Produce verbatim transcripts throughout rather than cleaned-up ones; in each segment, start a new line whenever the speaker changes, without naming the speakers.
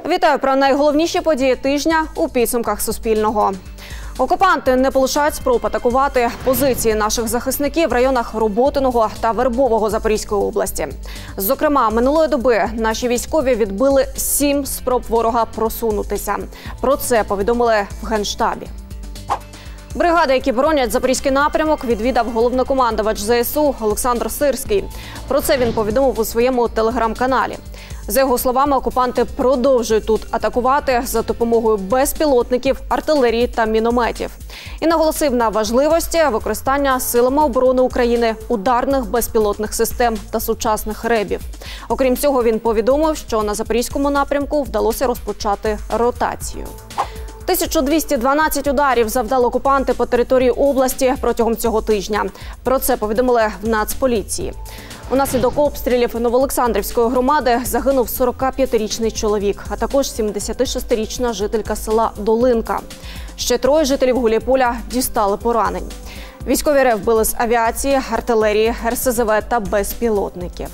Вітаю про найголовніші події тижня у підсумках Суспільного. Окупанти не полишають спроб атакувати позиції наших захисників в районах Роботиного та Вербового Запорізької області. Зокрема, минулої доби наші військові відбили сім спроб ворога просунутися. Про це повідомили в Генштабі. Бригади, які боронять Запорізький напрямок, відвідав головнокомандувач зе ес у Олександр Сирський. Про це він повідомив у своєму телеграм-каналі. За його словами, окупанти продовжують тут атакувати за допомогою безпілотників, артилерії та мінометів. І наголосив на важливості використання силами оборони України ударних безпілотних систем та сучасних ребів. Окрім цього, він повідомив, що на Запорізькому напрямку вдалося розпочати ротацію. тисяча двісті дванадцять ударів завдали окупанти по території області протягом цього тижня. Про це повідомили в Нацполіції. Унаслідок обстрілів Новоолександрівської громади загинув сорокап'ятирічний чоловік, а також сімдесятишестирічна жителька села Долинка. Ще троє жителів Гуляйполя дістали поранень. Військові РФ били з авіації, артилерії, ер ес зе ве та безпілотників.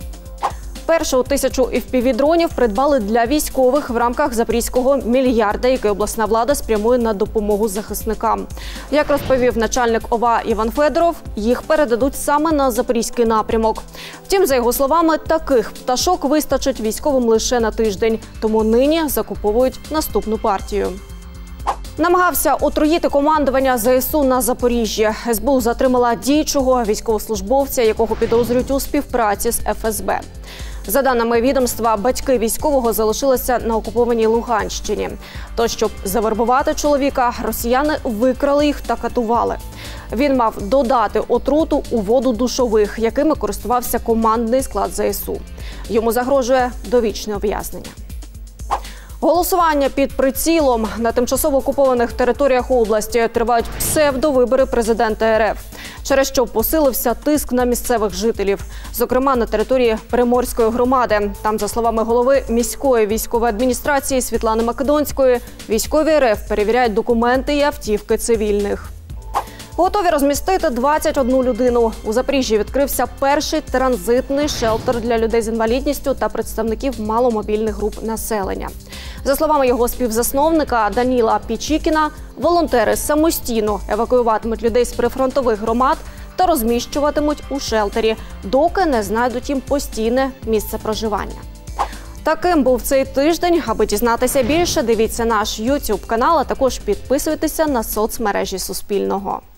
Першу тисячу еф пі ві-дронів придбали для військових в рамках запорізького мільярда, який обласна влада спрямує на допомогу захисникам. Як розповів начальник о ва Іван Федоров, їх передадуть саме на Запорізький напрямок. Втім, за його словами, таких пташок вистачить військовим лише на тиждень, тому нині закуповують наступну партію. Намагався отруїти командування зе ес у на Запоріжжі. ес бе у затримала діючого військовослужбовця, якого підозрюють у співпраці з еф ес бе. За даними відомства, батьки військового залишилися на окупованій Луганщині. То, щоб завербувати чоловіка, росіяни викрали їх та катували. Він мав додати отруту у воду душових, якими користувався командний склад зе ес у. Йому загрожує довічне ув'язнення. Голосування під прицілом. На тимчасово окупованих територіях області тривають псевдовибори президента ер еф, через що посилився тиск на місцевих жителів. Зокрема, на території Приморської громади. Там, за словами голови міської військової адміністрації Світлани Македонської, військові ер еф перевіряють документи і автівки цивільних. Готові розмістити двадцять одну людину. У Запоріжжі відкрився перший транзитний шелтер для людей з інвалідністю та представників маломобільних груп населення. За словами його співзасновника Даніла Пічікіна, волонтери самостійно евакуюватимуть людей з прифронтових громад та розміщуватимуть у шелтері, доки не знайдуть їм постійне місце проживання. Таким був цей тиждень. Аби дізнатися більше, дивіться наш ютуб канал, а також підписуйтеся на соцмережі Суспільного.